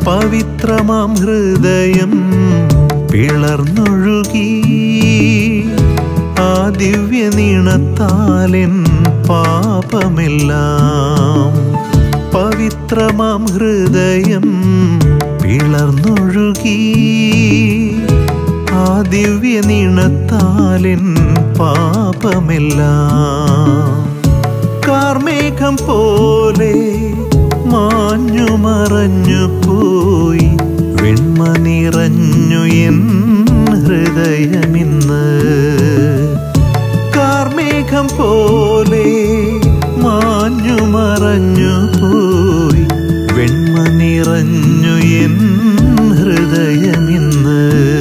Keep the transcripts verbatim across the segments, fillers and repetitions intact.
പവിത്രമാം ഹൃദയം പിളർന്നൊഴുകി ആ ദിവ്യ നീണത്താലെൻ പാപമെല്ലാം. പവിത്രമാം ഹൃദയം പിളർന്നൊഴുകി ആ ദിവ്യ നീണത്താലെൻ പാപമെല്ലാം. കാർമേഘം പോലെ മാഞ്ഞു മറഞ്ഞു പോയി വെണ്മ നിറഞ്ഞു എൻ ഹൃദയമിന്ന്. കാർമേഘം പോലെ മാഞ്ഞു മറഞ്ഞു പോയി വെണ്മ നിറഞ്ഞു എൻ ഹൃദയമിന്ന്.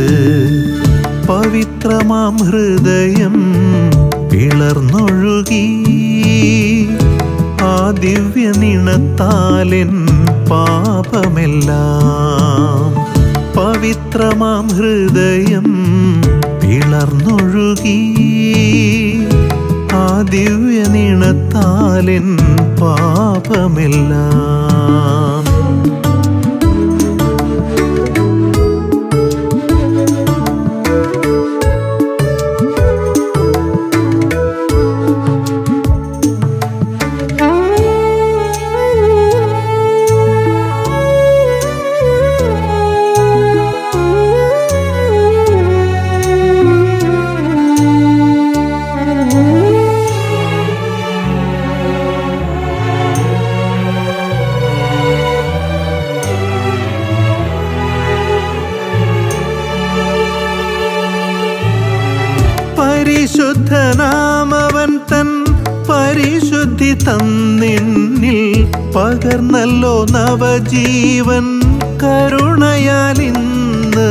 പവിത്രമാം ഹൃദയം പിളർന്നൊഴുകി ആ ദിവ്യ നിണത്താലെൻ പാപമെല്ലാം. പവിത്രമാം ഹൃദയം പിളർന്നൊഴുകി ആ ദിവ്യ നിണത്താലെൻ പാപമെല്ലാം. പരിശുദ്ധനാമവൻ തൻ പരിശുദ്ധി തന്നിന്നിൽ പകർന്നല്ലോ നവജീവൻ കരുണയാലിന്ന്.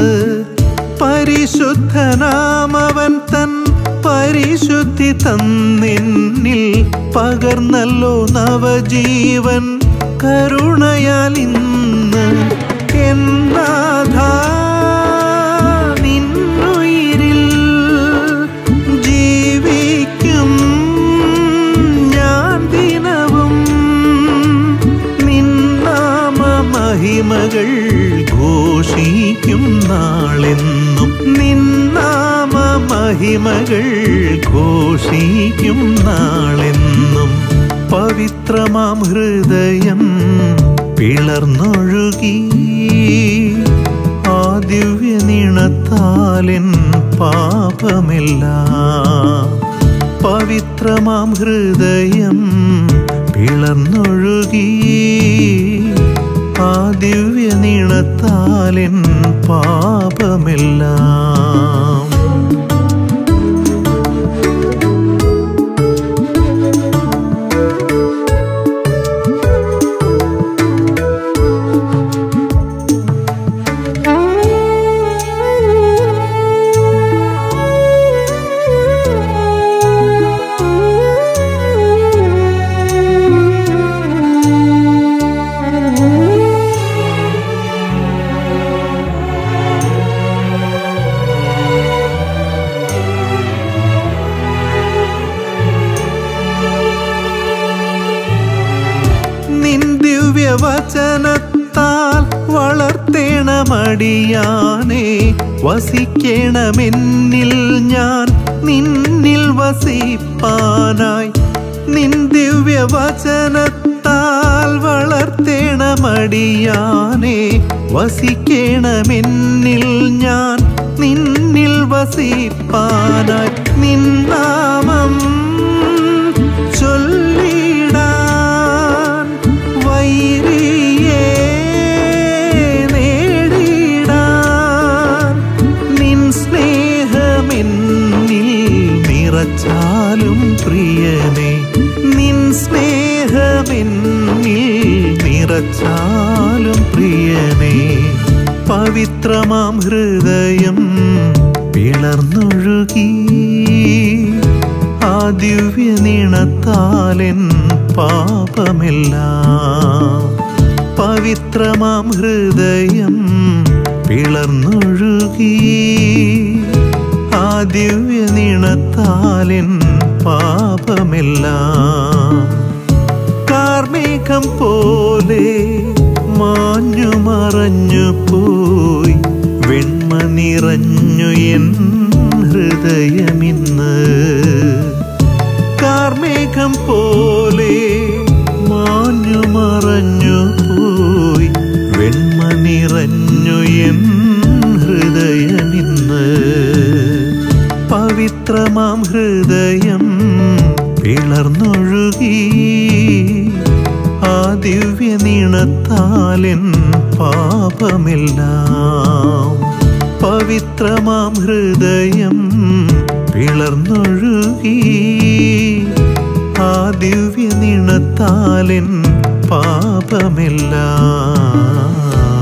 പരിശുദ്ധനാമവൻ തൻ പരിശുദ്ധി തന്നിന്നിൽ പകർന്നല്ലോ നവജീവൻ കരുണയാലിന്ന്. എന്നാഥാ മഹിമകൾ ഘോഷിക്കും നാളെന്നും. നിന്നാമ മഹിമകൾ ഘോഷിക്കും നാളെന്നും. പവിത്രമാം ഹൃദയം പിളർന്നൊഴുകി ആ ദിവ്യ നിണത്താലെൻ പാപമെല്ലാം. പവിത്രമാം ഹൃദയം പിളർന്നൊഴുകി ആ ദിവ്യ നീണത്താലെൻ പാപമെല്ലാം. വചനത്താൽ വളർത്തേണമടിയാനെ വസിക്കണമെന്നിൽ ഞാൻ നിന്നിൽ വസിപ്പാനായി. നിൻ ദിവ്യ വചനത്താൽ വളർത്തേണമടിയാനെ വസിക്കണമെന്നിൽ ഞാൻ നിന്നിൽ വസിപ്പാനായി. നിൻ നാമം ചൊല്ലിടാൻ വൈരിയെ നേടിടാൻ. നിൻ സ്നേഹമെന്നിൽ നിറച്ചാലും പ്രിയനേ. നിൻ സ്നേഹമെന്നിൽ നിറച്ചാലും പ്രിയനേ. പവിത്രമാം ഹൃദയം പിളർന്നൊഴുകി ആ ദിവ്യ നീണത്താലെൻ പാപമെല്ലാം. പവിത്രമാം ഹൃദയം പിളർന്നൊഴുകി ആ ദിവ്യ നീണത്താലെൻ പാപമെല്ലാം. കാർമേഘം പോലെ മാഞ്ഞു മറഞ്ഞു പോയി വെണ്മ നിറഞ്ഞു എൻ ഹൃദയമിന്ന് കാർമേഘം പോലെ മാഞ്ഞു മറഞ്ഞു പോയി വെണ്മ നിറഞ്ഞു എൻ ഹൃദയമിന്ന് പവിത്രമാം ഹൃദയം പിളർന്നൊഴുകി ആ ദിവ്യ നീണത്താലെൻ പാപമെല്ലാം പവിത്രമാം ഹൃദയം പിളർന്നൊഴുകി ആ ദിവ്യ നീണത്താലെൻ പാപമെല്ലാം